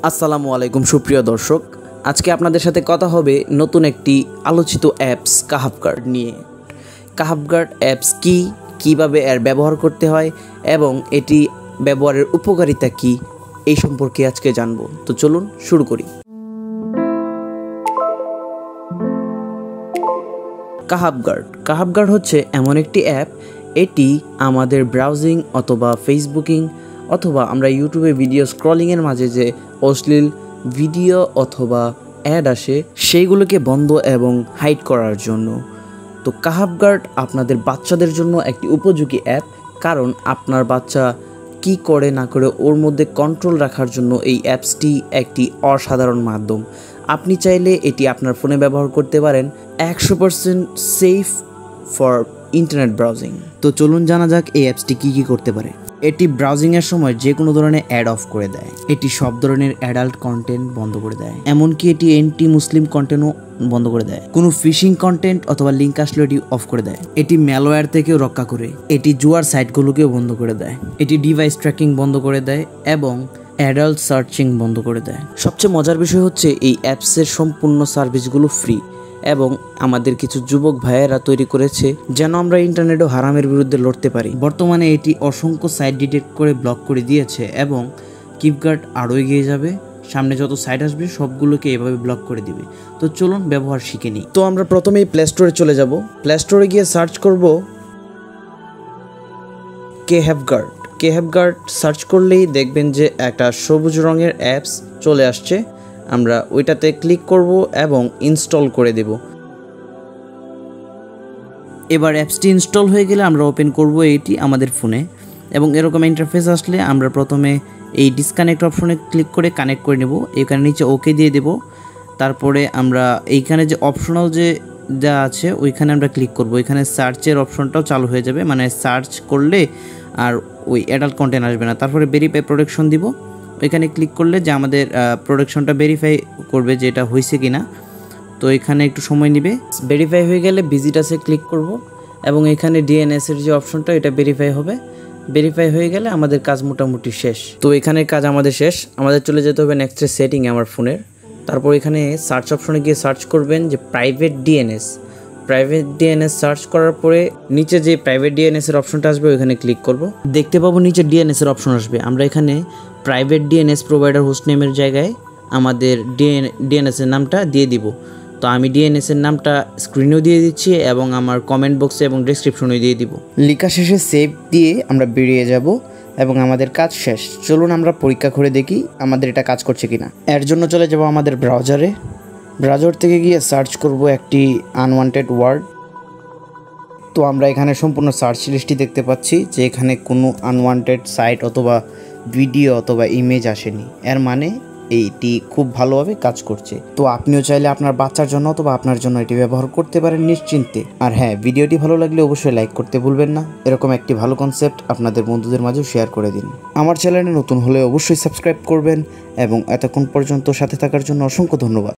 আসসালামু আলাইকুম সুপ্রিয় দর্শক, আজকে আপনাদের সাথে কথা হবে নতুন একটি আলোচিত অ্যাপস কাহাফগার্ড নিয়ে। কাহাফগার্ড অ্যাপস কি, কিভাবে এর ব্যবহার করতে হয় এবং এটি ব্যবহারের উপকারিতা কি, এই সম্পর্কে আজকে জানবো। তো চলুন শুরু করি। কাহাফগার্ড হচ্ছে এমন একটি অ্যাপ, এটি আমাদের ব্রাউজিং অথবা ফেসবুকিং অথবা আমরা ইউটিউবে ভিডিও স্ক্রলিংয়ের মাঝে যে অশ্লীল ভিডিও অথবা অ্যাড আসে সেইগুলোকে বন্ধ এবং হাইড করার জন্য। তো কাহাফগার্ড আপনাদের বাচ্চাদের জন্য একটি উপযোগী অ্যাপ, কারণ আপনার বাচ্চা কি করে না করে ওর মধ্যে কন্ট্রোল রাখার জন্য এই অ্যাপসটি একটি অসাধারণ মাধ্যম। আপনি চাইলে এটি আপনার ফোনে ব্যবহার করতে পারেন, 100% সেফ ফর ইন্টারনেট ব্রাউজিং। তো চলুন জানা যাক এই অ্যাপসটি কী করতে পারে। এটি ব্রাউজিংয়ের সময় যে কোনো ধরনের অ্যাড অফ করে দেয়। এটি সব ধরনের অ্যাডাল্ট কন্টেন্ট বন্ধ করে দেয়, এমনকি এটি অ্যান্টি মুসলিম কন্টেন্টও বন্ধ করে দেয়। কোনো ফিশিং কন্টেন্ট অথবা লিঙ্ক আসলে এটি অফ করে দেয়। এটি ম্যালওয়্যার থেকেও রক্ষা করে। এটি জুয়ার সাইটগুলোকেও বন্ধ করে দেয়। এটি ডিভাইস ট্র্যাকিং বন্ধ করে দেয় এবং অ্যাডাল্ট সার্চিং বন্ধ করে দেয়। সবচেয়ে মজার বিষয় হচ্ছে এই অ্যাপসের সম্পূর্ণ সার্ভিসগুলো ফ্রি এবং আমাদের কিছু যুবক ভাইয়েরা তৈরি করেছে যেন আমরা ইন্টারনেট ও হারামের বিরুদ্ধে লড়তে পারি। বর্তমানে এটি অসংখ্য সাইট ডিটেক্ট করে ব্লক করে দিয়েছে এবং কাহাফগার্ড আরও এগিয়ে যাবে। সামনে যত সাইট আসবে সবগুলোকে এভাবে ব্লক করে দিবে। তো চলুন ব্যবহার শিখে নিই। তো আমরা প্রথমেই প্লে স্টোরে চলে যাব। প্লে স্টোরে গিয়ে সার্চ করব কাহাফগার্ড সার্চ করলেই দেখবেন যে একটা সবুজ রঙের অ্যাপস চলে আসছে। আমরা ওইটাতে ক্লিক করব এবং ইনস্টল করে দেব। এবার অ্যাপসটি ইনস্টল হয়ে গেলে আমরা ওপেন করব এটি আমাদের ফোনে এবং এরকম ইন্টারফেস আসলে আমরা প্রথমে এই ডিসকানেক্ট অপশনে ক্লিক করে কানেক্ট করে নেব। এখানে নিচে ওকে দিয়ে দেব। তারপরে আমরা এইখানে যে অপশনাল যে যা আছে ওইখানে আমরা ক্লিক করব। এখানে সার্চের অপশনটাও চালু হয়ে যাবে, মানে সার্চ করলে আর ওই অ্যাডাল্ট কন্টেন্ট আসবে না। তারপরে ভেরিফাই প্রোটেকশন দিব। এখানে ক্লিক করলে যে আমাদের প্রোডাকশনটা ভেরিফাই করবে যে এটা হয়েছে কি না। তো এখানে একটু সময় নেবে। ভেরিফাই হয়ে গেলে ভিজিটাসে ক্লিক করব এবং এখানে ডিএনএসের যে অপশনটা এটা ভেরিফাই হবে। ভেরিফাই হয়ে গেলে আমাদের কাজ মোটামুটি শেষ। তো এখানে কাজ আমাদের শেষ। আমাদের চলে যেতে হবে নেক্সট সেটিং আমার ফোনের। তারপর এখানে সার্চ অপশনে গিয়ে সার্চ করবেন যে প্রাইভেট ডিএনএস সার্চ করার পরে নিচে যে প্রাইভেট ডিএনএস এর অপশনটা আসবে ওইখানে ক্লিক করব। দেখতে পাবো নিচে ডিএনএস এর অপশন আসবে। আমরা এখানে প্রাইভেট ডিএনএস প্রোভাইডার হোস্ট নেমের জায়গায় আমাদের ডিএনএস এর নামটা দিয়ে দিব। তো আমি ডিএনএস এর নামটা স্ক্রিনেও দিয়ে দিচ্ছি এবং আমার কমেন্ট বক্সে এবং ডেসক্রিপশনেও দিয়ে দিব। লেখা শেষে সেভ দিয়ে আমরা বেরিয়ে যাব এবং আমাদের কাজ শেষ। চলুন আমরা পরীক্ষা করে দেখি আমাদের এটা কাজ করছে কিনা। এর জন্য চলে যাব আমাদের ব্রাউজার থেকে গিয়ে সার্চ করব একটি আনওয়ান্টেড ওয়ার্ড। তো আমরা এখানে সম্পূর্ণ সার্চ লিস্টটি দেখতে পাচ্ছি যে এখানে কোনো আনওয়ান্টেড সাইট অথবা ভিডিও অথবা ইমেজ আসেনি। এর মানে এইটি খুব ভালোভাবে কাজ করছে। তো আপনিও চাইলে আপনার বাচ্চার জন্য অথবা আপনার জন্য এটি ব্যবহার করতে পারেন নিশ্চিন্তে। আর হ্যাঁ, ভিডিওটি ভালো লাগলে অবশ্যই লাইক করতে ভুলবেন না। এরকম একটি ভালো কনসেপ্ট আপনাদের বন্ধুদের মাঝেও শেয়ার করে দিন। আমার চ্যানেলে নতুন হলে অবশ্যই সাবস্ক্রাইব করবেন এবং এতক্ষণ পর্যন্ত সাথে থাকার জন্য অসংখ্য ধন্যবাদ।